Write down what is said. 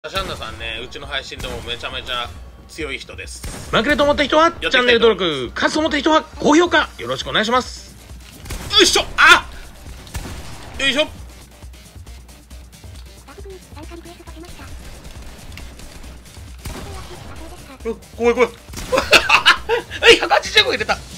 シャンナさんね、うちの配信でもめちゃめちゃ強い人です。 負けると思った人はチャンネル登録、勝つと思った人は高評価よろしくお願いします。 よいしょ、あよいしょ。怖い怖いはい、185入れた。